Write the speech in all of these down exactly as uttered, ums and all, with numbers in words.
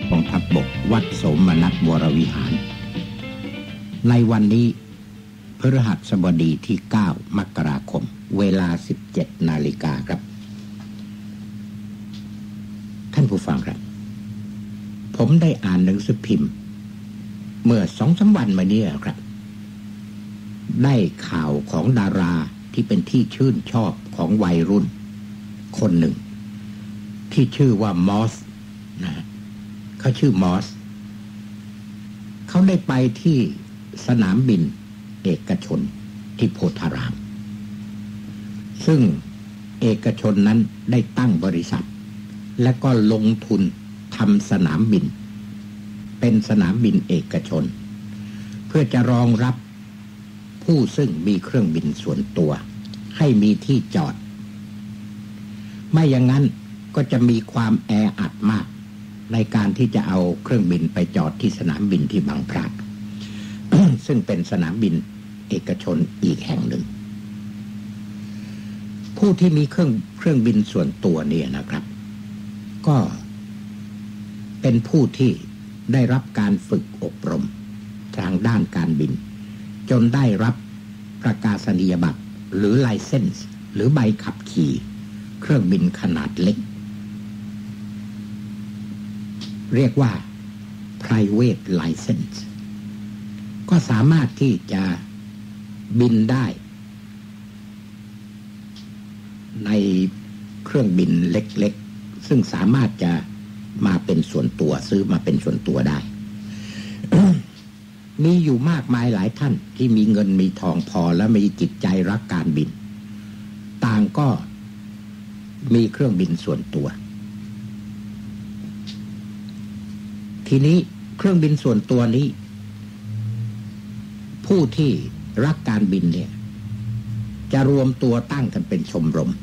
กองทัพบกวัดโสมนัสวรวิหารในวันนี้พฤหัสบดีที่เก้ามกราคมเวลา สิบเจ็ดนาฬิกาครับท่านผู้ฟังครับผมได้อ่านหนังสือพิมพ์เมื่อ สองสาม วันมานี้ครับได้ข่าวของดาราที่เป็นที่ชื่นชอบของวัยรุ่นคนหนึ่งที่ชื่อว่ามอสนะเขาชื่อมอสเขาได้ไปที่สนามบินเอกชนที่โพธารามซึ่งเอกชนนั้นได้ตั้งบริษัทและก็ลงทุนทำสนามบินเป็นสนามบินเอกชนเพื่อจะรองรับผู้ซึ่งมีเครื่องบินส่วนตัวให้มีที่จอดไม่อย่างนั้นก็จะมีความแออัดมากในการที่จะเอาเครื่องบินไปจอดที่สนามบินที่บางพลัด ซึ่งเป็นสนามบินเอกชนอีกแห่งหนึ่งผู้ที่มีเครื่องเครื่องบินส่วนตัวเนี่ยนะครับก็เป็นผู้ที่ได้รับการฝึกอบรมทางด้านการบินจนได้รับประกาศนียบัตรหรือไลเซนส์หรือใบขับขี่เครื่องบินขนาดเล็กเรียกว่า private license ก็สามารถที่จะบินได้ในเครื่องบินเล็กๆซึ่งสามารถจะมาเป็นส่วนตัวซื้อมาเป็นส่วนตัวได้ มีอยู่มากมายหลายท่านที่มีเงินมีทองพอและมีจิตใจรักการบินต่างก็มีเครื่องบินส่วนตัวทีนี้เครื่องบินส่วนตัวนี้ผู้ที่รักการบินเนี่ยจะรวมตัวตั้งกันเป็นชมรม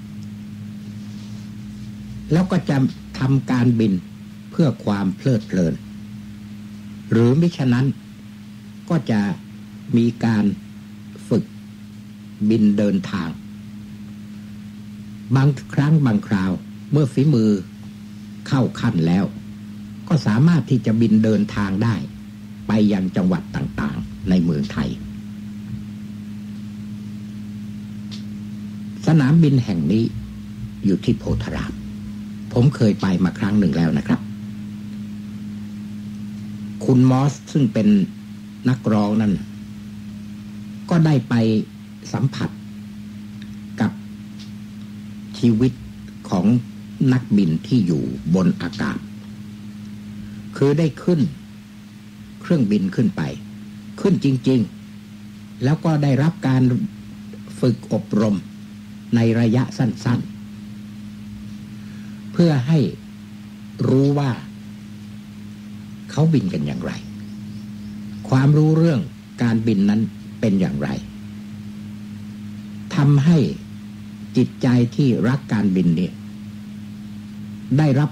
แล้วก็จะทำการบินเพื่อความเพลิดเพลินหรือมิฉะนั้นก็จะมีการฝึกบินเดินทางบางครั้งบางคราวเมื่อฝีมือเข้าขั้นแล้วก็สามารถที่จะบินเดินทางได้ไปยังจังหวัดต่างๆในเมืองไทยสนามบินแห่งนี้อยู่ที่โพธารามผมเคยไปมาครั้งหนึ่งแล้วนะครับคุณมอสซึ่งเป็นนักร้องนั้นก็ได้ไปสัมผัสกับชีวิตของนักบินที่อยู่บนอากาศคือได้ขึ้นเครื่องบินขึ้นไปขึ้นจริงๆแล้วก็ได้รับการฝึกอบรมในระยะสั้นๆเพื่อให้รู้ว่าเขาบินกันอย่างไรความรู้เรื่องการบินนั้นเป็นอย่างไรทำให้จิตใจที่รักการบินเนี่ยได้รับ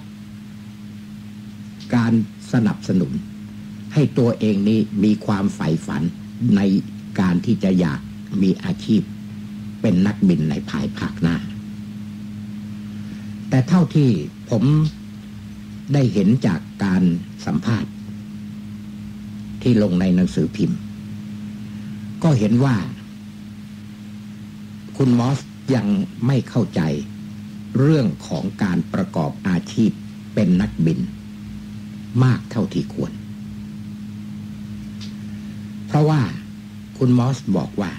การสนับสนุนให้ตัวเองนี้มีความใฝ่ฝันในการที่จะอยากมีอาชีพเป็นนักบินในภายภาคหน้าแต่เท่าที่ผมได้เห็นจากการสัมภาษณ์ที่ลงในหนังสือพิมพ์ก็เห็นว่าคุณมอสยังไม่เข้าใจเรื่องของการประกอบอาชีพเป็นนักบินมากเท่าที่ควรเพราะว่าคุณมอสบอกว่า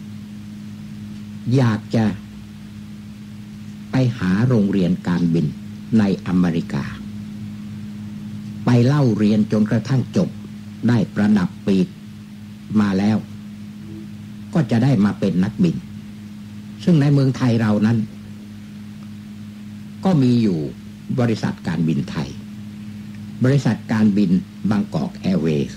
อยากจะไปหาโรงเรียนการบินในอเมริกาไปเล่าเรียนจนกระทั่งจบได้ประดับปีกมาแล้วก็จะได้มาเป็นนักบินซึ่งในเมืองไทยเรานั้นก็มีอยู่บริษัทการบินไทยบริษัทการบินบางกอกแอร์เวย์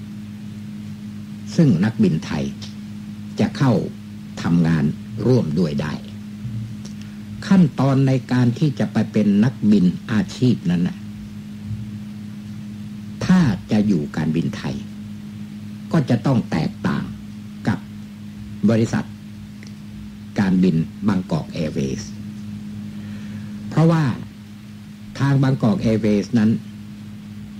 ซึ่งนักบินไทยจะเข้าทำงานร่วมด้วยได้ขั้นตอนในการที่จะไปเป็นนักบินอาชีพนั้นนะถ้าจะอยู่การบินไทยก็จะต้องแตกต่างกับบริษัทการบินบางกอกแอร์เวย์เพราะว่าทางบางกอกแอร์เวย์นั้น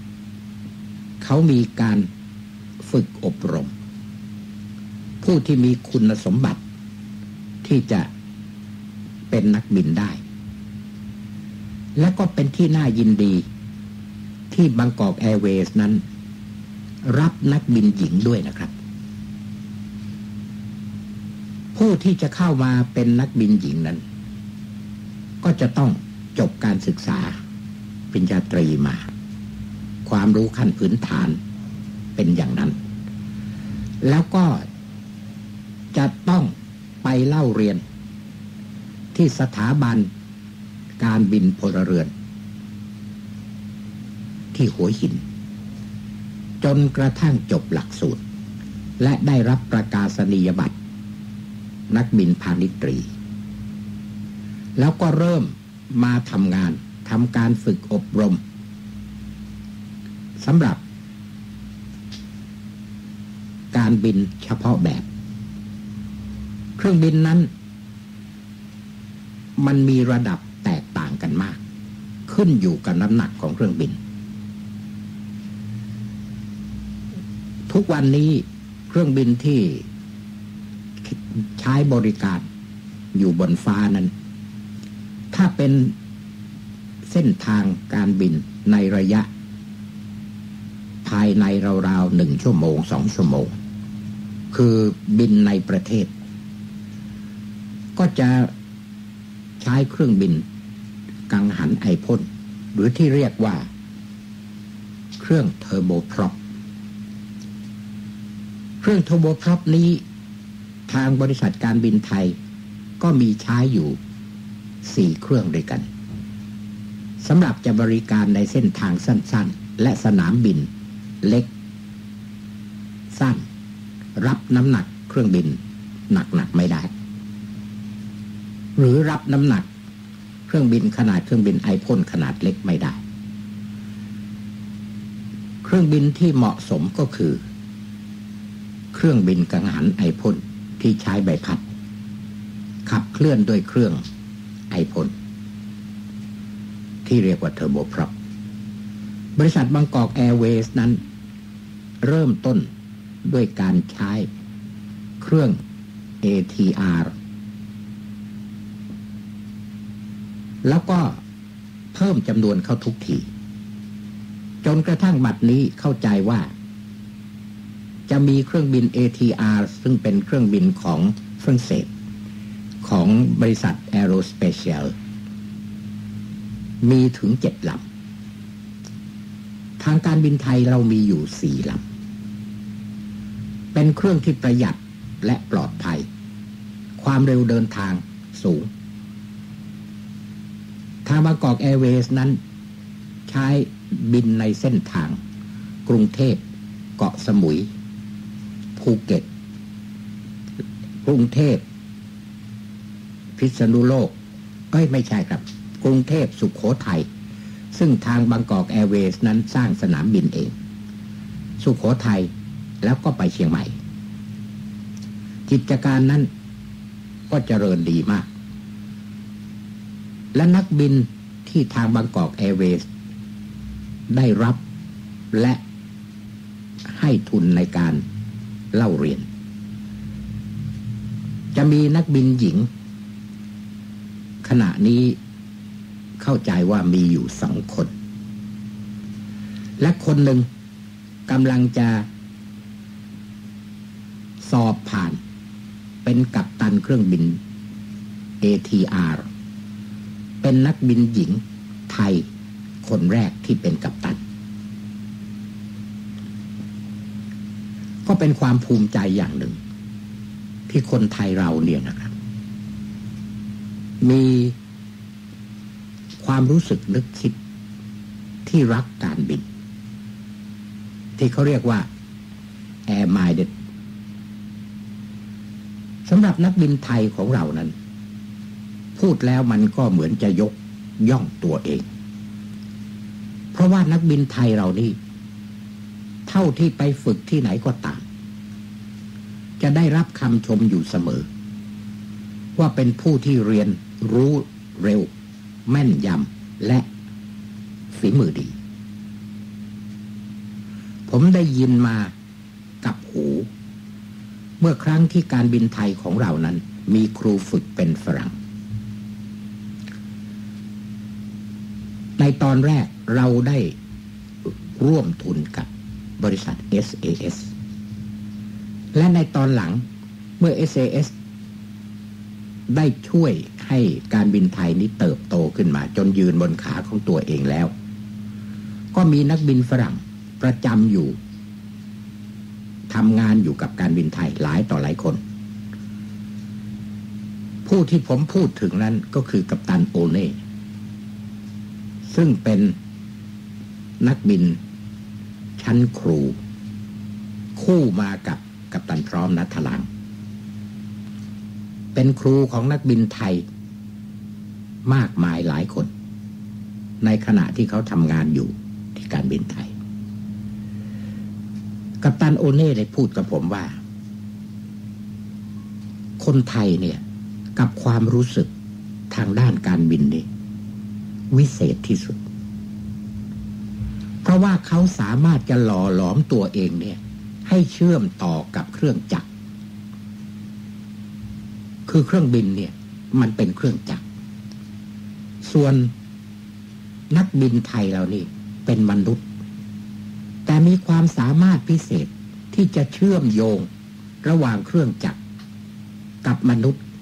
เขามีการฝึกอบรมผู้ที่มีคุณสมบัติที่จะเป็นนักบินได้และก็เป็นที่น่ายินดีที่บางกอกแอร์เวย์สนั้นรับนักบินหญิงด้วยนะครับผู้ที่จะเข้ามาเป็นนักบินหญิงนั้นก็จะต้องจบการศึกษาปริญญาตรีมาความรู้ขั้นพื้นฐานเป็นอย่างนั้นแล้วก็จะต้องไปเล่าเรียนที่สถาบันการบินพลเรือนที่หัวหินจนกระทั่งจบหลักสูตรและได้รับประกาศนียบัตรนักบินพาณิชย์ตรีแล้วก็เริ่มมาทำงานทำการฝึกอบรมสำหรับการบินเฉพาะแบบเครื่องบินนั้นมันมีระดับแตกต่างกันมากขึ้นอยู่กับน้ำหนักของเครื่องบินทุกวันนี้เครื่องบินที่ใช้บริการอยู่บนฟ้านั้นถ้าเป็นเส้นทางการบินในระยะภายในราวๆหนึ่งชั่วโมงสองชั่วโมงคือบินในประเทศก็จะใช้เครื่องบินกังหันไอพ่นหรือที่เรียกว่าเครื่องเทอร์โบพร็อปเครื่องเทอร์โบพร็อปนี้ทางบริษัทการบินไทยก็มีใช้อยู่สี่เครื่องด้วยกันสำหรับจะบริการในเส้นทางสั้นๆและสนามบินเล็กสั้นรับน้ำหนักเครื่องบินหนักๆไม่ได้หรือรับน้ำหนักเครื่องบินขนาดเครื่องบินไอพ่นขนาดเล็กไม่ได้เครื่องบินที่เหมาะสมก็คือเครื่องบินกังหันไอพ่นที่ใช้ใบพัดขับเคลื่อนด้วยเครื่องไอพ่นที่เรียกว่าเทอร์โบพร็อปบริษัทบางกอกแอร์เวย์สนั้นเริ่มต้นด้วยการใช้เครื่อง เอ ที อาร์ แล้วก็เพิ่มจำนวนเข้าทุกทีจนกระทั่งบัดนี้เข้าใจว่าจะมีเครื่องบิน เอ ที อาร์ ซึ่งเป็นเครื่องบินของฝรั่งเศสของบริษัท Aerospatiale มีถึงเจ็ดลำทางการบินไทยเรามีอยู่สี่ลำเป็นเครื่องที่ประหยัดและปลอดภัยความเร็วเดินทางสูงทางบางกอกแอร์เวย์สนั้นใช้บินในเส้นทางกรุงเทพเกาะสมุยภูเก็ตกรุงเทพพิษณุโลกเอ้ยไม่ใช่ครับกรุงเทพสุโขทัยซึ่งทางบางกอกแอร์เวย์สนั้นสร้างสนามบินเองสุโขทัยแล้วก็ไปเชียงใหม่กิจการนั้นก็เจริญดีมากและนักบินที่ทางบางกอกแอร์เวย์สได้รับและให้ทุนในการเล่าเรียนจะมีนักบินหญิงขณะนี้เข้าใจว่ามีอยู่สองคนและคนหนึ่งกำลังจะสอบผ่านเป็นกัปตันเครื่องบิน เอ ที อาร์ เป็นนักบินหญิงไทยคนแรกที่เป็นกัปตันก็เป็นความภูมิใจอย่างหนึ่งที่คนไทยเราเนี่ยนะครับมีความรู้สึกนึกคิดที่รักการบินที่เขาเรียกว่า air minded สำหรับนักบินไทยของเรานั้นพูดแล้วมันก็เหมือนจะยกย่องตัวเองเพราะว่านักบินไทยเรานี่เท่าที่ไปฝึกที่ไหนก็ตามจะได้รับคำชมอยู่เสมอว่าเป็นผู้ที่เรียนรู้เร็วแม่นยำและฝีมือดีผผมได้ยินมากับหูเมื่อครั้งที่การบินไทยของเรานั้นมีครูฝึกเป็นฝรั่งในตอนแรกเราได้ร่วมทุนกับบริษัท เอส เอ เอส และในตอนหลังเมื่อ เอส เอ เอส ได้ช่วยให้การบินไทยนี้เติบโตขึ้นมาจนยืนบนขาของตัวเองแล้วก็มีนักบินฝรั่งประจำอยู่ทำงานอยู่กับการบินไทยหลายต่อหลายคนผู้ที่ผมพูดถึงนั้นก็คือกัปตันโอเน่ซึ่งเป็นนักบินชั้นครูคู่มากับกัปตันพร้อมณัฐลังเป็นครูของนักบินไทยมากมายหลายคนในขณะที่เขาทำงานอยู่ที่การบินไทยกัปตันโอเน่ได้พูดกับผมว่าคนไทยเนี่ยกับความรู้สึกทางด้านการบินนี่วิเศษที่สุดเพราะว่าเขาสามารถจะหล่อหลอมตัวเองเนี่ยให้เชื่อมต่อกับเครื่องจักรคือเครื่องบินเนี่ยมันเป็นเครื่องจักรส่วนนักบินไทยเรานี่เป็นมนุษย์แต่มีความสามารถพิเศษที่จะเชื่อมโยงระหว่างเครื่องจักรกับมนุษย์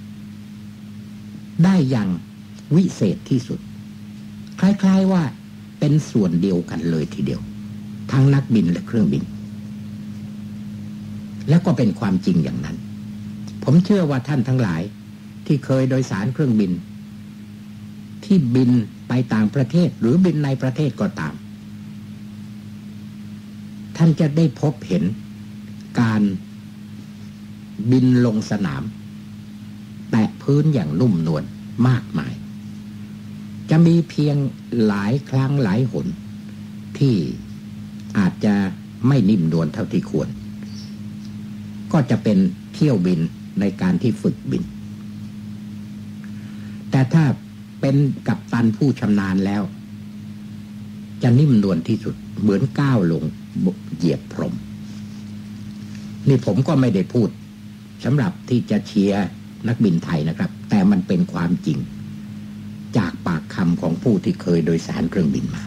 ได้อย่างวิเศษที่สุดคล้ายๆว่าเป็นส่วนเดียวกันเลยทีเดียวทั้งนักบินและเครื่องบินและก็เป็นความจริงอย่างนั้นผมเชื่อว่าท่านทั้งหลายที่เคยโดยสารเครื่องบินที่บินไปต่างประเทศหรือบินในประเทศก็ตามท่านจะได้พบเห็นการบินลงสนามแตะพื้นอย่างนุ่มนวลมากมายจะมีเพียงหลายครั้งหลายหนที่อาจจะไม่นิ่มนวลเท่าที่ควรก็จะเป็นเที่ยวบินในการที่ฝึกบินแต่ถ้าเป็นกัปตันผู้ชำนาญแล้วจะนิ่มนวลที่สุดเหมือนก้าวลงเหยียบพรมนี่ผมก็ไม่ได้พูดสำหรับที่จะเชียร์นักบินไทยนะครับแต่มันเป็นความจริงจากปากคำของผู้ที่เคยโดยสารเครื่องบินมา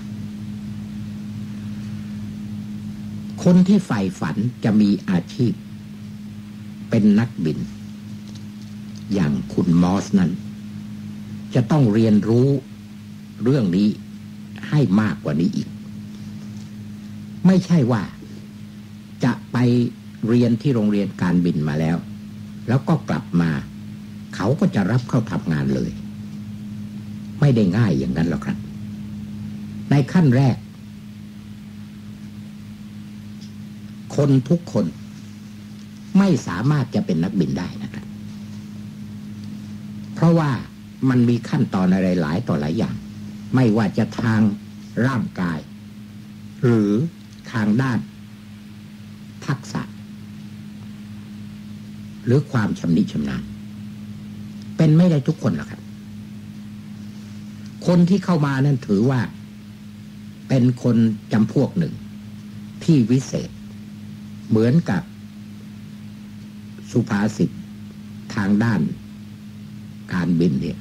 คนที่ใฝ่ฝันจะมีอาชีพเป็นนักบินอย่างคุณมอสนั้นจะต้องเรียนรู้เรื่องนี้ให้มากกว่านี้อีกไม่ใช่ว่าจะไปเรียนที่โรงเรียนการบินมาแล้วแล้วก็กลับมาเขาก็จะรับเข้าทำงานเลยไม่ได้ง่ายอย่างนั้นหรอกครับในขั้นแรกคนทุกคนไม่สามารถจะเป็นนักบินได้นะครับเพราะว่ามันมีขั้นตอนอะไรหลายต่อหลายอย่างไม่ว่าจะทางร่างกายหรือทางด้านทักษะหรือความชำนิชำนาญเป็นไม่ได้ทุกคนหรอกครับคนที่เข้ามานั้นถือว่าเป็นคนจำพวกหนึ่งที่วิเศษเหมือนกับสุภาษิตทางด้านการบินเนี่ย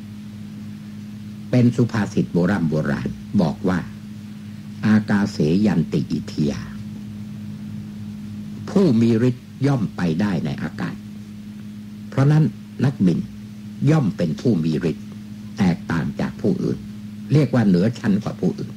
เป็นสุภาษิตโบราณโบราณบอกว่าอากาเสยันติอิทยาผู้มีฤทธิ์ย่อมไปได้ในอากาศเพราะนั้นนักบินย่อมเป็นผู้มีฤทธิ์แตกต่างจากผู้อื่นเรียกว่าเหนือชั้นกว่าผู้อื่น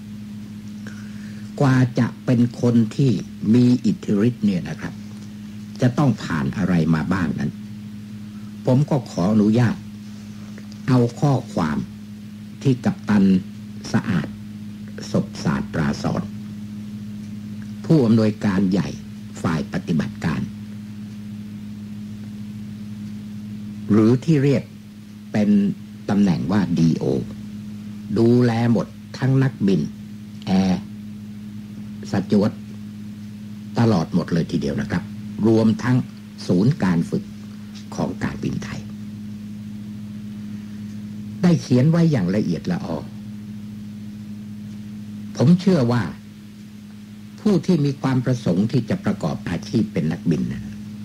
กว่าจะเป็นคนที่มีอิทธิฤทธิ์เนี่ยนะครับจะต้องผ่านอะไรมาบ้างนั้นผมก็ขออนุญาตเอาข้อความที่กัปตันสะอาดศพศาสตราสอนผู้อำนวยการใหญ่ฝ่ายปฏิบัติการหรือที่เรียกเป็นตำแหน่งว่า ดี โอ ดูแลหมดทั้งนักบินแอร์สจ๊วตตลอดหมดเลยทีเดียวนะครับรวมทั้งศูนย์การฝึกของการบินไทยได้เขียนไว้อย่างละเอียดละออผมเชื่อว่าผู้ที่มีความประสงค์ที่จะประกอบอาชีพเป็นนักบินนะ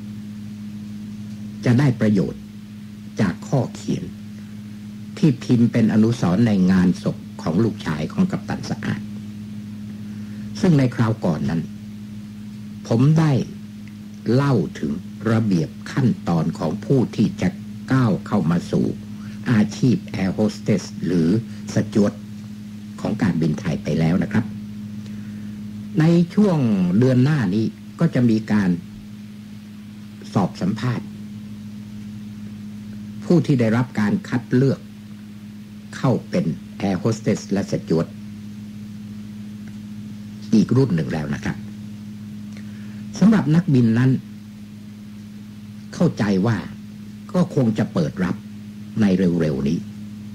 จะได้ประโยชน์จากข้อเขียนที่พิมพ์เป็นอนุสรณ์ในงานศพของลูกชายของกัปตันสะอาดซึ่งในคราวก่อนนั้นผมได้เล่าถึงระเบียบขั้นตอนของผู้ที่จะก้าวเข้ามาสู่อาชีพแอร์โฮสเตสหรือสจ๊วตของการบินไทยไปแล้วนะครับในช่วงเดือนหน้านี้ก็จะมีการสอบสัมภาษณ์ผู้ที่ได้รับการคัดเลือกเข้าเป็นแอร์โฮสเตสและสจ๊วตอีกรุ่นหนึ่งแล้วนะครับสำหรับนักบินนั้นเข้าใจว่าก็คงจะเปิดรับในเร็วๆนี้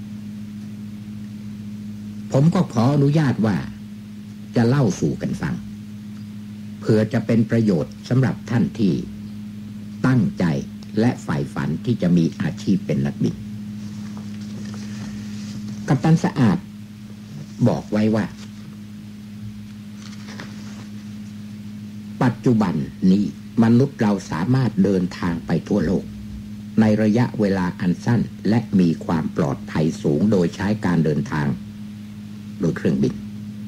ผมก็ขออนุญาตว่าจะเล่าสู่กันฟังเพื่อจะเป็นประโยชน์สำหรับท่านที่ตั้งใจและใฝ่ฝันที่จะมีอาชีพเป็นนักบินกัปตันสะอาดบอกไว้ว่าปัจจุบันนี้มนุษย์เราสามารถเดินทางไปทั่วโลกในระยะเวลาอันสั้นและมีความปลอดภัยสูงโดยใช้การเดินทางโดยเครื่องบิน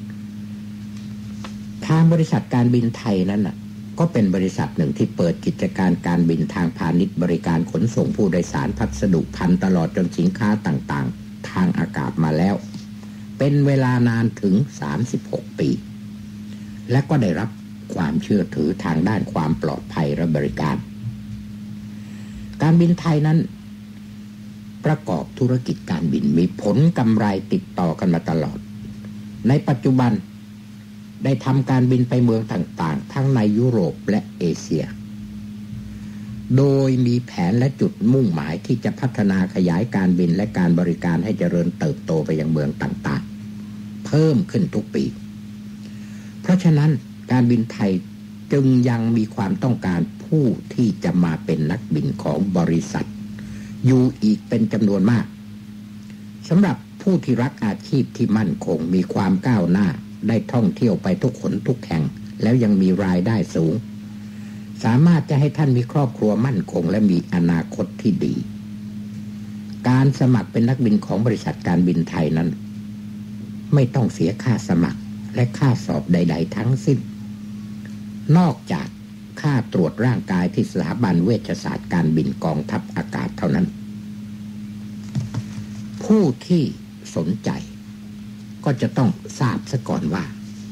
ทางบริษัทการบินไทยนั้นน่ะก็เป็นบริษัทหนึ่งที่เปิดกิจการการบินทางพาณิชย์บริการขนส่งผู้โดยสารพัสดุพันตลอดจนสินค้าต่างๆทางอากาศมาแล้วเป็นเวลานานถึงสามสิบหกปีและก็ได้รับความเชื่อถือทางด้านความปลอดภัยและบริการการบินไทยนั้นประกอบธุรกิจการบินมีผลกำไรติดต่อกันมาตลอดในปัจจุบันได้ทำการบินไปเมืองต่างๆทั้งในยุโรปและเอเชียโดยมีแผนและจุดมุ่งหมายที่จะพัฒนาขยายการบินและการบริการให้เจริญเติบโตไปยังเมืองต่างๆเพิ่มขึ้นทุกปีเพราะฉะนั้นการบินไทยจึงยังมีความต้องการผู้ที่จะมาเป็นนักบินของบริษัทอยู่อีกเป็นจำนวนมากสำหรับผู้ที่รักอาชีพที่มั่นคงมีความก้าวหน้าได้ท่องเที่ยวไปทุกขนทุกแห่งแล้วยังมีรายได้สูงสามารถจะให้ท่านมีครอบครัวมั่นคงและมีอนาคตที่ดีการสมัครเป็นนักบินของบริษัทการบินไทยนั้นไม่ต้องเสียค่าสมัครและค่าสอบใดๆทั้งสิ้นนอกจากค่าตรวจร่างกายที่สถาบันเวชศาสตร์การบินกองทัพอากาศเท่านั้นผู้ที่สนใจก็จะต้องทราบซะก่อนว่า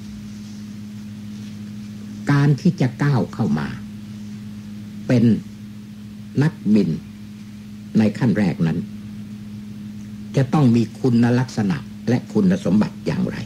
การที่จะก้าวเข้ามาเป็นนักบินในขั้นแรกนั้นจะต้องมีคุณลักษณะและคุณสมบัติอย่างไร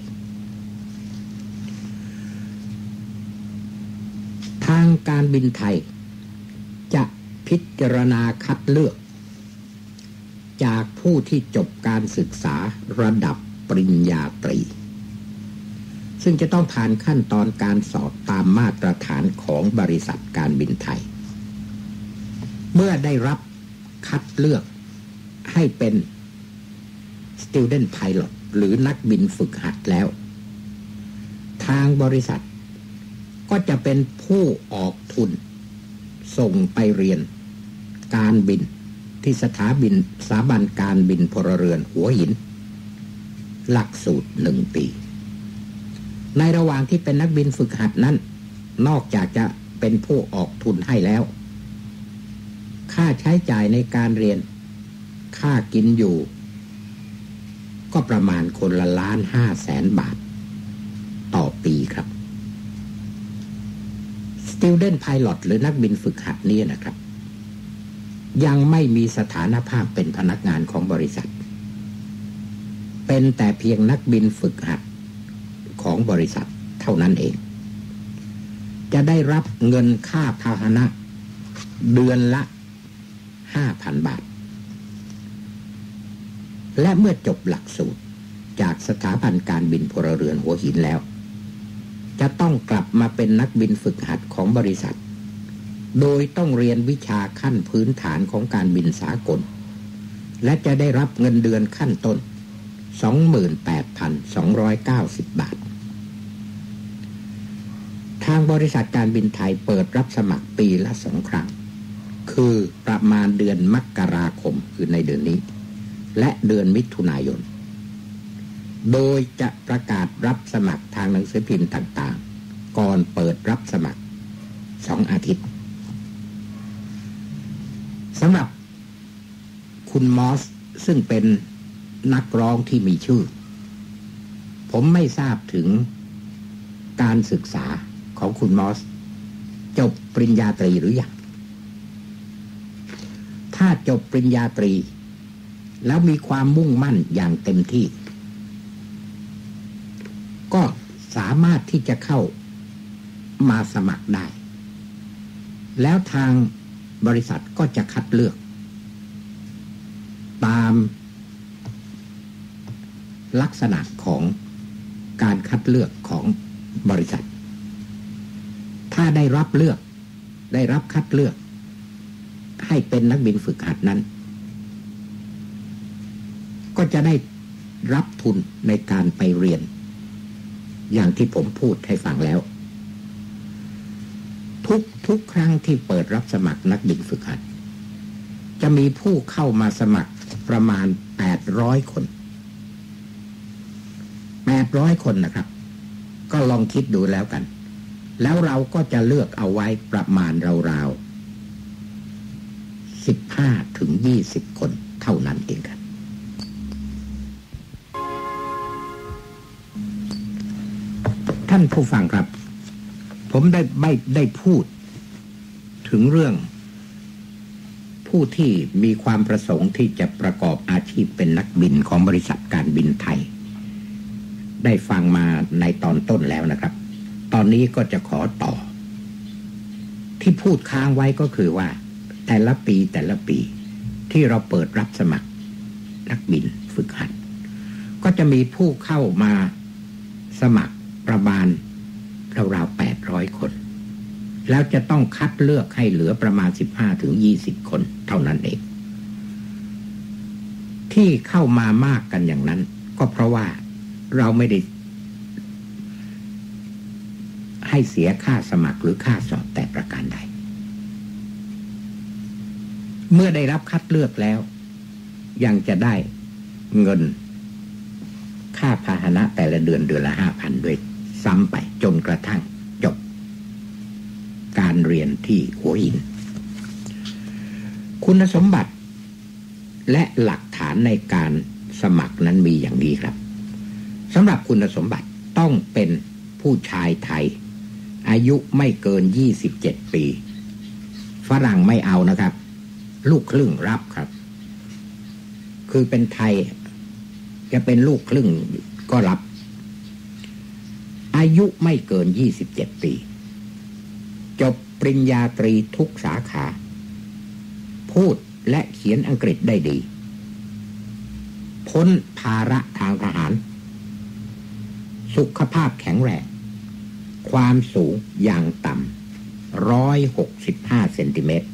ทางการบินไทยจะพิจารณาคัดเลือกจากผู้ที่จบการศึกษาระดับปริญญาตรีซึ่งจะต้องผ่านขั้นตอนการสอบตามมาตรฐานของบริษัทการบินไทยเมื่อได้รับคัดเลือกให้เป็น Student Pilot หรือนักบินฝึกหัดแล้วทางบริษัทก็จะเป็นผู้ออกทุนส่งไปเรียนการบินที่สถาบินสถาบันการบินพลเรือนหัวหินหลักสูตรหนึ่งปีในระหว่างที่เป็นนักบินฝึกหัดนั้นนอกจากจะเป็นผู้ออกทุนให้แล้วค่าใช้จ่ายในการเรียนค่ากินอยู่ก็ประมาณคนละล้านห้าแสนบาทต่อปีครับ Student Pilot หรือนักบินฝึกหัดนี้นะครับยังไม่มีสถานภาพเป็นพนักงานของบริษัทเป็นแต่เพียงนักบินฝึกหัดของบริษัทเท่านั้นเองจะได้รับเงินค่าพาหนะเดือนละ ห้าพัน บาทและเมื่อจบหลักสูตรจากสถาบันการบินพลเรือนหัวหินแล้วจะต้องกลับมาเป็นนักบินฝึกหัดของบริษัทโดยต้องเรียนวิชาขั้นพื้นฐานของการบินสากลและจะได้รับเงินเดือนขั้นต้น สองหมื่นแปดพันสองร้อยเก้าสิบ บาททางบริษัทการบินไทยเปิดรับสมัครปีละสองครั้งคือประมาณเดือนมกราคมคือในเดือนนี้และเดือนมิถุนายนโดยจะประกาศรับสมัครทางหนังสือพิมพ์ต่างๆก่อนเปิดรับสมัครสองอาทิตย์สำหรับคุณมอสซึ่งเป็นนักร้องที่มีชื่อผมไม่ทราบถึงการศึกษาของคุณมอสจบปริญญาตรีหรือยังถ้าจบปริญญาตรีแล้วมีความมุ่งมั่นอย่างเต็มที่ก็สามารถที่จะเข้ามาสมัครได้แล้วทางบริษัทก็จะคัดเลือกตามลักษณะของการคัดเลือกของบริษัทถ้าได้รับเลือกได้รับคัดเลือกให้เป็นนักบินฝึกหัดนั้นก็จะได้รับทุนในการไปเรียนอย่างที่ผมพูดให้ฟังแล้วทุกทุกครั้งที่เปิดรับสมัครนักบินฝึกหัดจะมีผู้เข้ามาสมัครประมาณแปดร้อยคนแปดร้อยคนนะครับก็ลองคิดดูแล้วกันแล้วเราก็จะเลือกเอาไว้ประมาณราวๆสิบห้าถึงยี่สิบคนเท่านั้นเองครับท่านผู้ฟังครับผมได้ไม่ได้พูดถึงเรื่องผู้ที่มีความประสงค์ที่จะประกอบอาชีพเป็นนักบินของบริษัทการบินไทยได้ฟังมาในตอนต้นแล้วนะครับตอนนี้ก็จะขอต่อที่พูดค้างไว้ก็คือว่าแต่ละปีแต่ละปีที่เราเปิดรับสมัครนักบินฝึกหัดก็จะมีผู้เข้ามาสมัครประมาณราวๆแปดร้อยคนแล้วจะต้องคัดเลือกให้เหลือประมาณ สิบห้าถึงยี่สิบ คนเท่านั้นเองที่เข้ามามากกันอย่างนั้นก็เพราะว่าเราไม่ได้ให้เสียค่าสมัครหรือค่าสอบแต่ประการใดเมื่อได้รับคัดเลือกแล้วยังจะได้เงินค่าพาหนะแต่ละเดือนเดือนละ ห้าพัน ด้วยซ้ำไปจนกระทั่งจบการเรียนที่หัวหินคุณสมบัติและหลักฐานในการสมัครนั้นมีอย่างนี้ครับสำหรับคุณสมบัติต้องเป็นผู้ชายไทยอายุไม่เกินยี่สิบเจ็ดปีฝรั่งไม่เอานะครับลูกครึ่งรับครับคือเป็นไทยจะเป็นลูกครึ่งก็รับอายุไม่เกินยี่สิบเจ็ดปีจบปริญญาตรีทุกสาขาพูดและเขียนอังกฤษได้ดีพ้นภาระทางทหารสุขภาพแข็งแรงความสูงอย่างต่ำหนึ่งร้อยหกสิบห้าเซนติเมตร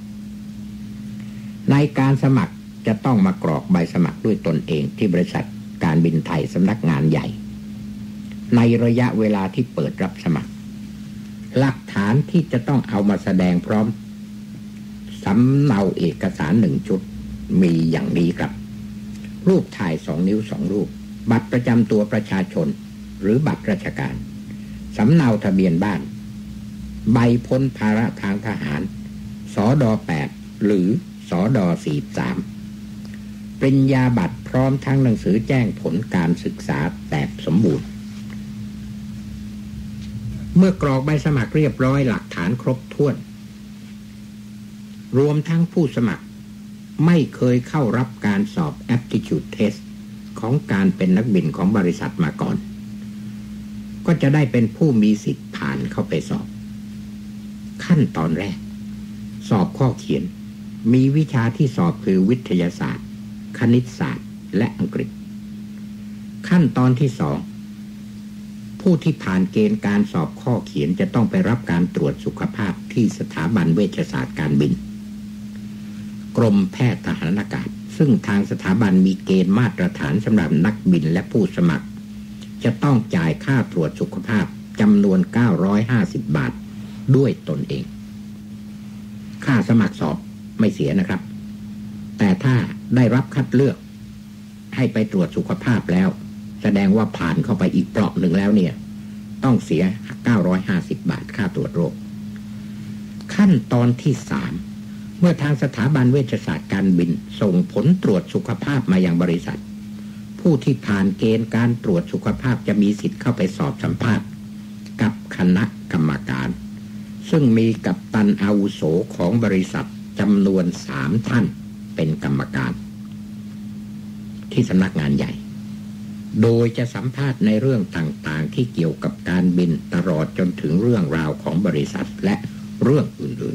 ในการสมัครจะต้องมากรอกใบสมัครด้วยตนเองที่บริษัทการบินไทยสำนักงานใหญ่ในระยะเวลาที่เปิดรับสมัครหลักฐานที่จะต้องเอามาแสดงพร้อมสำเนาเอกสารหนึ่งชุดมีอย่างนี้ครับรูปถ่ายสองนิ้วสองรูปบัตรประจำตัวประชาชนหรือบัตรราชการสำเนาทะเบียนบ้านใบพ้นภาระทางทหารสดแปดหรือสดสี่สิบสามปริญญาบัตรพร้อมทั้งหนังสือแจ้งผลการศึกษาแบบสมบูรณ์เมื่อกรอกใบสมัครเรียบร้อยหลักฐานครบถ้วนรวมทั้งผู้สมัครไม่เคยเข้ารับการสอบ aptitude test ของการเป็นนักบินของบริษัทมาก่อนก็จะได้เป็นผู้มีสิทธิ์ผ่านเข้าไปสอบขั้นตอนแรกสอบข้อเขียนมีวิชาที่สอบคือวิทยาศาสตร์คณิตศาสตร์และอังกฤษขั้นตอนที่สองผู้ที่ผ่านเกณฑ์การสอบข้อเขียนจะต้องไปรับการตรวจสุขภาพที่สถาบันเวชศาสตร์การบินกรมแพทย์ทหารอากาศซึ่งทางสถาบันมีเกณฑ์มาตรฐานสำหรับนักบินและผู้สมัครจะต้องจ่ายค่าตรวจสุขภาพจำนวนเก้าร้อยห้าสิบบาทด้วยตนเองค่าสมัครสอบไม่เสียนะครับแต่ถ้าได้รับคัดเลือกให้ไปตรวจสุขภาพแล้วแสดงว่าผ่านเข้าไปอีกเปราะหนึ่งแล้วเนี่ยต้องเสียเก้าร้อยห้าสิบบาทค่าตรวจโรคขั้นตอนที่สามเมื่อทางสถาบันเวชศาสตร์การบินส่งผลตรวจสุขภาพมายังบริษัทผู้ที่ผ่านเกณฑ์การตรวจสุขภาพจะมีสิทธิ์เข้าไปสอบสัมภาษณ์กับคณะกรรมการซึ่งมีกัปตันอาวุโสของบริษัทจำนวนสามท่านเป็นกรรมการที่สำนักงานใหญ่โดยจะสัมภาษณ์ในเรื่องต่างๆที่เกี่ยวกับการบินตลอดจนถึงเรื่องราวของบริษัทและเรื่องอื่น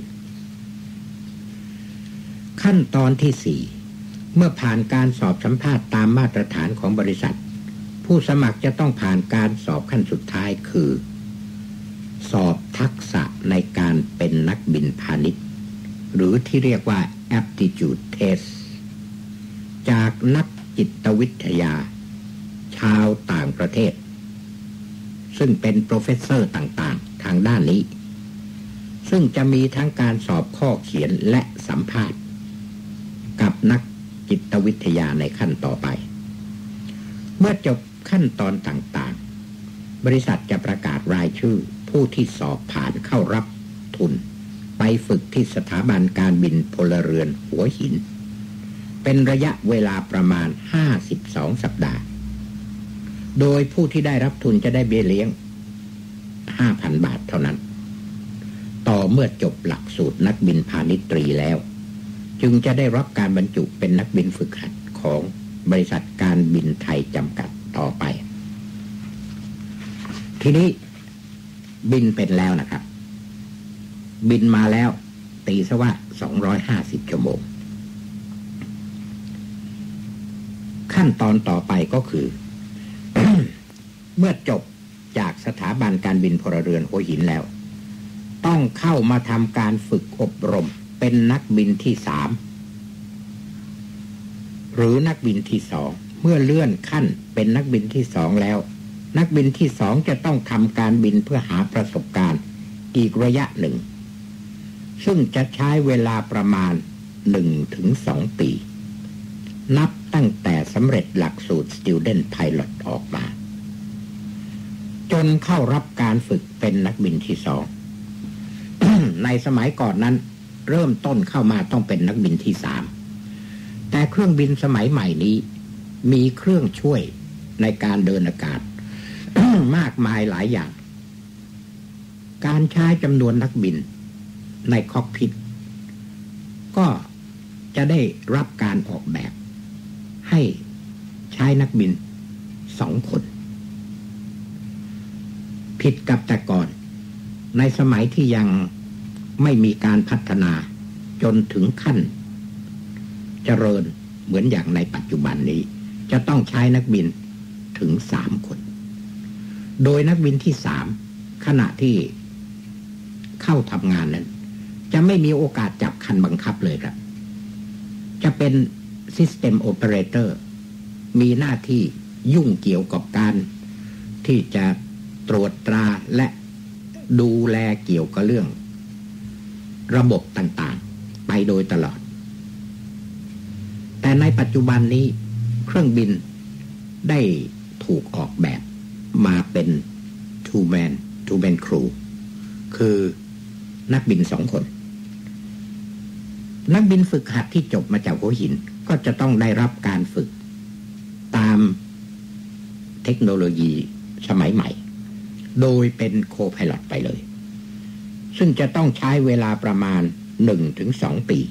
ๆขั้นตอนที่สี่เมื่อผ่านการสอบสัมภาษณ์ตามมาตรฐานของบริษัทผู้สมัครจะต้องผ่านการสอบขั้นสุดท้ายคือสอบทักษะในการเป็นนักบินพาณิชย์หรือที่เรียกว่า aptitude test จากนักจิตวิทยาชาวต่างประเทศซึ่งเป็นโปรเฟสเซอร์ต่างๆทางด้านนี้ซึ่งจะมีทั้งการสอบข้อเขียนและสัมภาษณ์กับนักจิตวิทยาในขั้นต่อไปเมื่อจบขั้นตอนต่างๆบริษัทจะประกาศรายชื่อผู้ที่สอบผ่านเข้ารับทุนไปฝึกที่สถาบันการบินพลเรือนหัวหินเป็นระยะเวลาประมาณห้าสิบสองสัปดาห์โดยผู้ที่ได้รับทุนจะได้เบี้ยเลี้ยง ห้าพัน บาทเท่านั้นต่อเมื่อจบหลักสูตรนักบินพาณิชย์ตรีแล้วจึงจะได้รับการบรรจุเป็นนักบินฝึกหัดของบริษัทการบินไทยจำกัดต่อไปทีนี้บินเป็นแล้วนะครับบินมาแล้วตีซะว่าสองร้อยห้าสิบชั่วโมงขั้นตอนต่อไปก็คือ เมื่อจบจากสถาบันการบินพลเรือนหัวหินแล้วต้องเข้ามาทำการฝึกอบรมเป็นนักบินที่สามหรือนักบินที่สองเมื่อเลื่อนขั้นเป็นนักบินที่สองแล้วนักบินที่สองจะต้องทำการบินเพื่อหาประสบการณ์อีกระยะหนึ่งซึ่งจะใช้เวลาประมาณ หนึ่งถึงสอง ปีนับตั้งแต่สำเร็จหลักสูตร Student Pilot ออกมาจนเข้ารับการฝึกเป็นนักบินที่สอง ในสมัยก่อนนั้นเริ่มต้นเข้ามาต้องเป็นนักบินที่สามแต่เครื่องบินสมัยใหม่นี้มีเครื่องช่วยในการเดินอากาศ มากมายหลายอย่างการใช้จำนวนนักบินในคอกพิทก็จะได้รับการออกแบบให้ใช้นักบินสองคนผิดกับแต่ก่อนในสมัยที่ยังไม่มีการพัฒนาจนถึงขั้นเจริญเหมือนอย่างในปัจจุบันนี้จะต้องใช้นักบินถึงสามคนโดยนักบินที่สามขณะที่เข้าทำงานนั้นจะไม่มีโอกาสจับคันบังคับเลยครับจะเป็น System Operator มีหน้าที่ยุ่งเกี่ยวกับการที่จะตรวจตราและดูแลเกี่ยวกับเรื่องระบบต่างๆไปโดยตลอดแต่ในปัจจุบันนี้เครื่องบินได้ถูกออกแบบมาเป็น two man two man crew คือนักบินสองคนนักบินฝึกหัดที่จบมาจากหัวหินก็จะต้องได้รับการฝึกตามเทคโนโลยีสมัยใหม่โดยเป็นโคไพลอตไปเลยซึ่งจะต้องใช้เวลาประมาณ หนึ่งถึงสอง ปี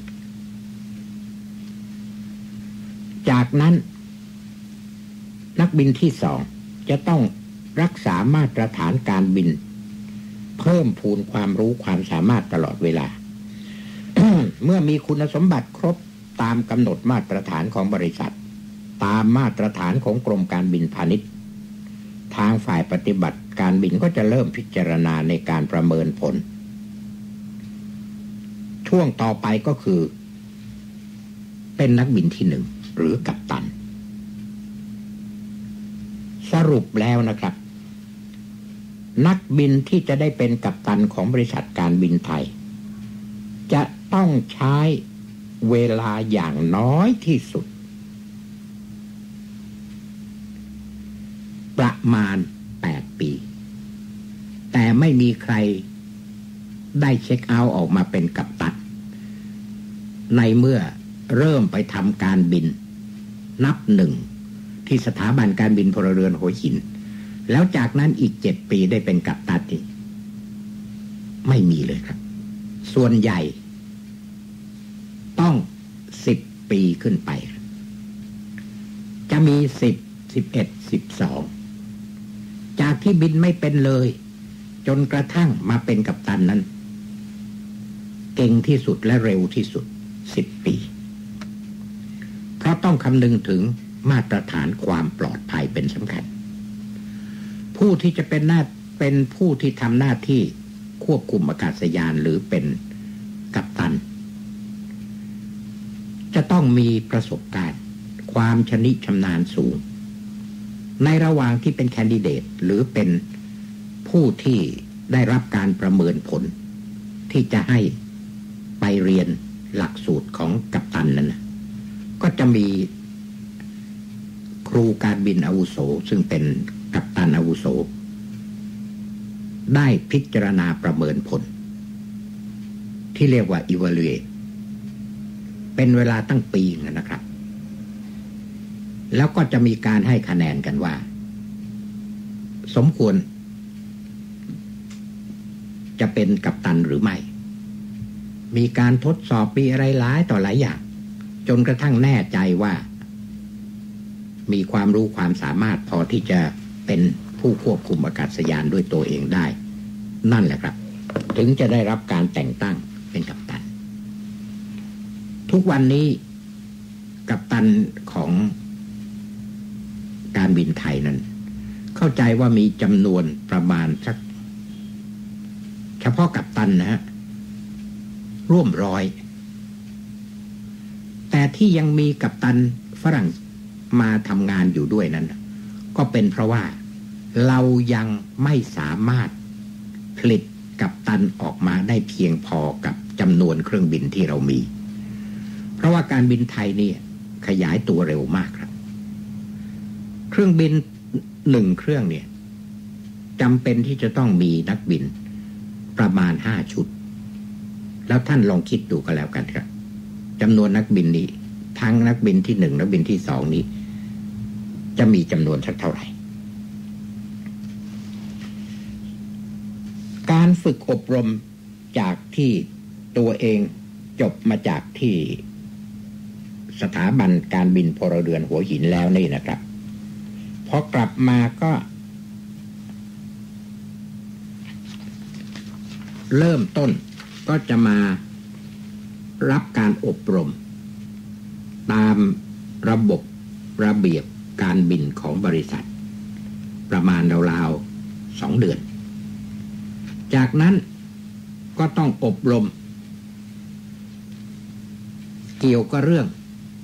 จากนั้นนักบินที่สองจะต้องรักษามาตรฐานการบินเพิ่มพูนความรู้ความสามารถตลอดเวลา เมื่อมีคุณสมบัติครบตามกำหนดมาตรฐานของบริษัทตามมาตรฐานของกรมการบินพาณิชย์ทางฝ่ายปฏิบัติการบินก็จะเริ่มพิจารณาในการประเมินผลช่วงต่อไปก็คือเป็นนักบินที่หนึ่งหรือกัปตันสรุปแล้วนะครับนักบินที่จะได้เป็นกัปตันของบริษัทการบินไทยจะต้องใช้เวลาอย่างน้อยที่สุดประมาณแปดปีแต่ไม่มีใครได้เช็คเอาท์ออกมาเป็นกัปตันในเมื่อเริ่มไปทำการบินนับหนึ่งที่สถาบันการบินพลเรือนหัวหินแล้วจากนั้นอีกเจ็ดปีได้เป็นกัปตันอีกไม่มีเลยครับส่วนใหญ่ต้องสิบปีขึ้นไปจะมีสิบ สิบเอ็ด สิบสองจากที่บินไม่เป็นเลยจนกระทั่งมาเป็นกัปตันนั้นเก่งที่สุดและเร็วที่สุดสิบปีเพราะต้องคำนึงถึงมาตรฐานความปลอดภัยเป็นสำคัญผู้ที่จะเป็นหน้าเป็นผู้ที่ทำหน้าที่ควบคุมอากาศยานหรือเป็นกัปตันจะต้องมีประสบการณ์ความชำนิชำนาญสูงในระหว่างที่เป็นแคนดิเดตหรือเป็นผู้ที่ได้รับการประเมินผลที่จะให้ไปเรียนหลักสูตรของกัปตันนั้นก็จะมีครูการบินอาวุโสซึ่งเป็นกัปตันอาวุโสได้พิจารณาประเมินผลที่เรียกว่า evaluate เป็นเวลาตั้งปีนะครับแล้วก็จะมีการให้คะแนนกันว่าสมควรจะเป็นกัปตันหรือไม่มีการทดสอบปีอะไรหลายต่อหลายอย่างจนกระทั่งแน่ใจว่ามีความรู้ความสามารถพอที่จะเป็นผู้ควบคุมอากาศยานด้วยตัวเองได้นั่นแหละครับถึงจะได้รับการแต่งตั้งเป็นกัปตันทุกวันนี้กัปตันของการบินไทยนั้นเข้าใจว่ามีจำนวนประมาณสักเฉพาะกัปตันนะฮะร่วมร้อยแต่ที่ยังมีกัปตันฝรั่งมาทำงานอยู่ด้วยนั้นก็เป็นเพราะว่าเรายังไม่สามารถผลิตกัปตันออกมาได้เพียงพอกับจำนวนเครื่องบินที่เรามีเพราะว่าการบินไทยนี่ขยายตัวเร็วมากครับเครื่องบินหนึ่งเครื่องเนี่ยจำเป็นที่จะต้องมีนักบินประมาณห้าชุดแล้วท่านลองคิดดูก็แล้วกันครับจำนวนนักบินนี้ทั้งนักบินที่หนึ่งนักบินที่สองนี้จะมีจำนวนสักเท่าไหร่การฝึกอบรมจากที่ตัวเองจบมาจากที่สถาบันการบินพลเรือนหัวหินแล้วนี่นะครับพอกลับมาก็เริ่มต้นก็จะมารับการอบรมตามระบบระเบียบการบินของบริษัทประมาณราวๆสองเดือนจากนั้นก็ต้องอบรมเกี่ยวกับเรื่อง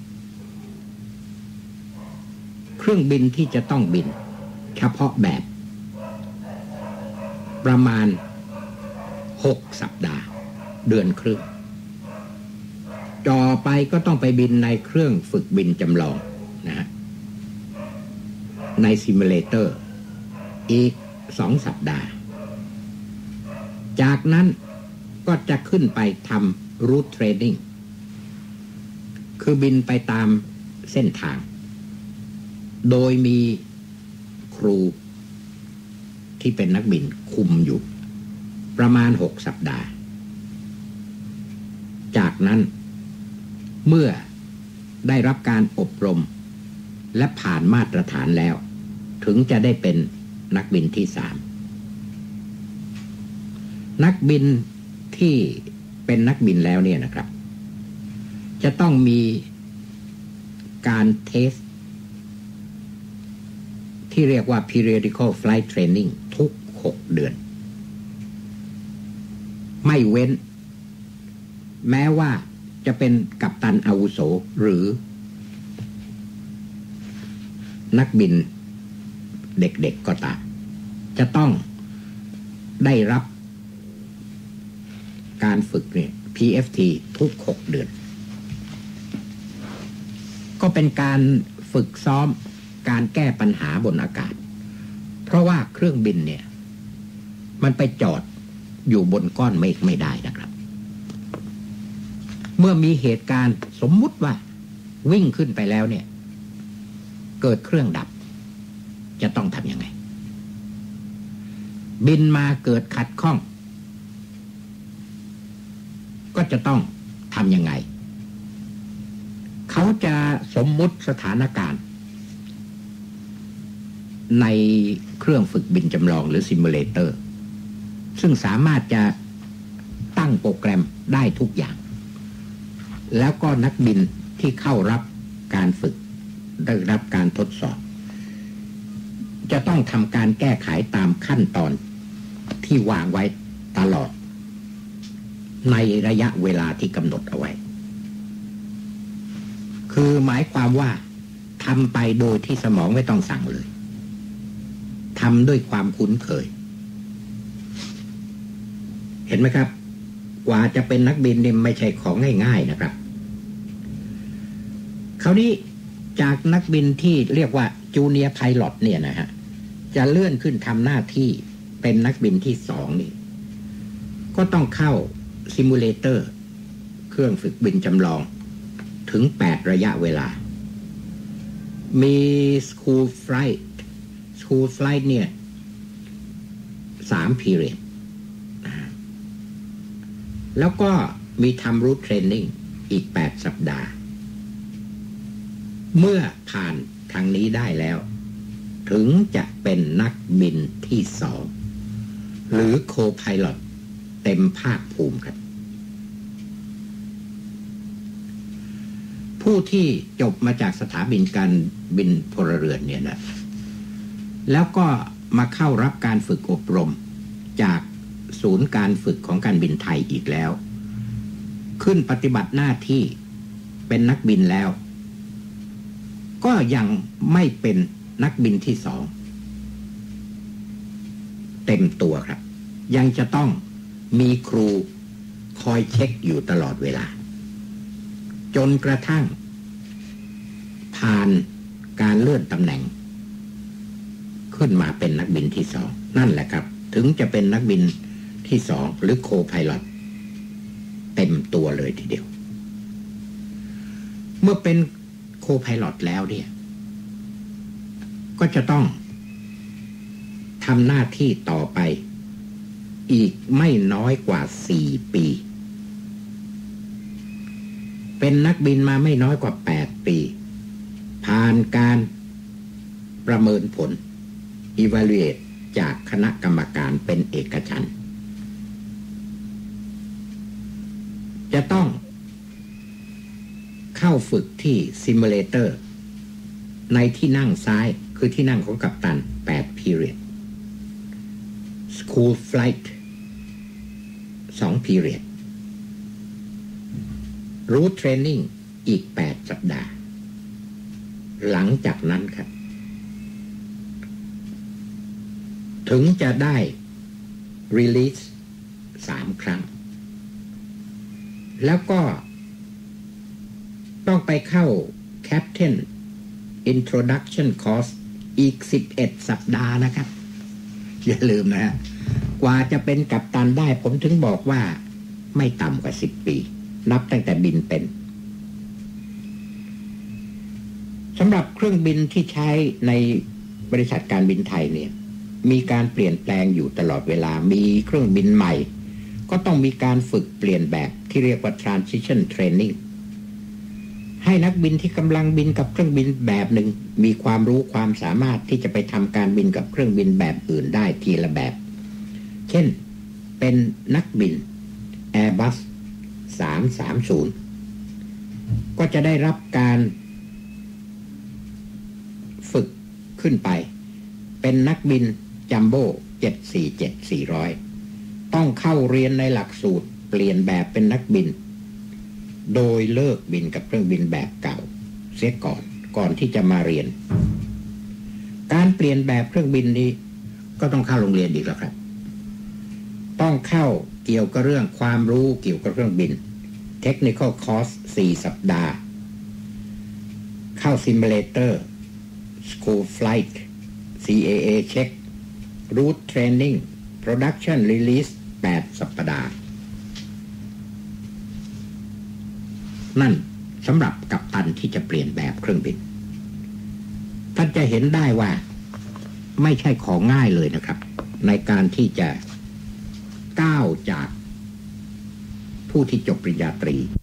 เครื่องบินที่จะต้องบินเฉพาะแบบประมาณหกสัปดาห์เดือนครึ่งต่อไปก็ต้องไปบินในเครื่องฝึกบินจำลองนะฮะในซิมูเลเตอร์อีกสองสัปดาห์จากนั้นก็จะขึ้นไปทำรูทเทรนนิ่งคือบินไปตามเส้นทางโดยมีครูที่เป็นนักบินคุมอยู่ประมาณหกสัปดาห์จากนั้นเมื่อได้รับการอบรมและผ่านมาตรฐานแล้วถึงจะได้เป็นนักบินที่สามนักบินที่เป็นนักบินแล้วเนี่ยนะครับจะต้องมีการเทสที่เรียกว่า periodical flight training ทุกหกเดือนไม่เว้นแม้ว่าจะเป็นกัปตันอาวุโสหรือนักบินเด็กๆก็ตามจะต้องได้รับการฝึกเนี่ย พี เอฟ ที ทุกหกเดือนก็เป็นการฝึกซ้อมการแก้ปัญหาบนอากาศเพราะว่าเครื่องบินเนี่ยมันไปจอดอยู่บนก้อนเมฆไม่ได้นะครับเมื่อมีเหตุการณ์สมมุติว่าวิ่งขึ้นไปแล้วเนี่ยเกิดเครื่องดับจะต้องทำยังไงบินมาเกิดขัดข้องก็จะต้องทำยังไงเขาจะสมมุติสถานการณ์ในเครื่องฝึกบินจำลองหรือซิมูเลเตอร์ซึ่งสามารถจะตั้งโปรแกรมได้ทุกอย่างแล้วก็นักบินที่เข้ารับการฝึกได้รับการทดสอบจะต้องทำการแก้ไขตามขั้นตอนที่วางไว้ตลอดในระยะเวลาที่กำหนดเอาไว้คือหมายความว่าทำไปโดยที่สมองไม่ต้องสั่งเลยทำด้วยความคุ้นเคยเห็นไหมครับกว่าจะเป็นนักบินเนี่ยไม่ใช่ของง่ายๆนะครับคราวนี้จากนักบินที่เรียกว่าจูเนียร์ไพลอตเนี่ยนะฮะจะเลื่อนขึ้นทำหน้าที่เป็นนักบินที่สองนี่ก็ต้องเข้าซิมูเลเตอร์เครื่องฝึกบินจำลองถึงแปดระยะเวลามี School Flight School Flight เนี่ยสาม period แล้วก็มีทำ Route Training อีกแปดสัปดาห์เมื่อผ่านทางนี้ได้แล้วถึงจะเป็นนักบินที่สองหรือ Co-Pilot เต็มภาคภูมิครับผู้ที่จบมาจากสถาบันการบินพลเรือนเนี่ยนะแล้วก็มาเข้ารับการฝึกอบรมจากศูนย์การฝึกของการบินไทยอีกแล้วขึ้นปฏิบัติหน้าที่เป็นนักบินแล้วก็ยังไม่เป็นนักบินที่สองเต็มตัวครับยังจะต้องมีครูคอยเช็คอยู่ตลอดเวลาจนกระทั่งผ่านการเลื่อนตำแหน่งขึ้นมาเป็นนักบินที่สองนั่นแหละครับถึงจะเป็นนักบินที่สองหรือโคไพลอตเต็มตัวเลยทีเดียวเมื่อเป็นโคไพลอตแล้วเนี่ยก็จะต้องทำหน้าที่ต่อไปอีกไม่น้อยกว่าสี่ปีเป็นนักบินมาไม่น้อยกว่าแปดปีผ่านการประเมินผล evaluate จากคณะกรรมการเป็นเอกฉันท์จะต้องเข้าฝึกที่ซิมูเลเตอร์ในที่นั่งซ้ายคือที่นั่งของกัปตันแปด period School Flight สอง period Route Training อีกแปดสัปดาห์หลังจากนั้นครับถึงจะได้ Release สามครั้งแล้วก็ต้องไปเข้า Captain Introduction Course อีกสิบเอ็ดสัปดาห์นะครับอย่าลืมนะฮะกว่าจะเป็นกัปตันได้ผมถึงบอกว่าไม่ต่ำกว่าสิบปีนับตั้งแต่บินเป็นสำหรับเครื่องบินที่ใช้ในบริษัทการบินไทยเนี่ยมีการเปลี่ยนแปลงอยู่ตลอดเวลามีเครื่องบินใหม่ก็ต้องมีการฝึกเปลี่ยนแบบที่เรียกว่า transition training ให้นักบินที่กำลังบินกับเครื่องบินแบบหนึ่งมีความรู้ความสามารถที่จะไปทำการบินกับเครื่องบินแบบอื่นได้ทีละแบบเช่นเป็นนักบิน Airbus สามสามศูนย์ก็จะได้รับการฝึกขึ้นไปเป็นนักบินจัมโบ้เจ็ดสี่เจ็ด สี่ร้อยต้องเข้าเรียนในหลักสูตรเปลี่ยนแบบเป็นนักบินโดยเลิกบินกับเครื่องบินแบบเก่าเสียก่อนก่อนที่จะมาเรียนการเปลี่ยนแบบเครื่องบินนี้ก็ต้องเข้าโรงเรียนอีกแล้วครับต้องเข้าเกี่ยวกับเรื่องความรู้เกี่ยวกับเครื่องบิน Technical Course สี่สัปดาห์เข้า Simulator School Flight ซี เอ เอ Check Route Training Production Release แปดสัปดาห์นั่นสำหรับกัปตันที่จะเปลี่ยนแบบเครื่องบินท่านจะเห็นได้ว่าไม่ใช่ของง่ายเลยนะครับในการที่จะก้าวจากผู้ที่จบปริญญาตรี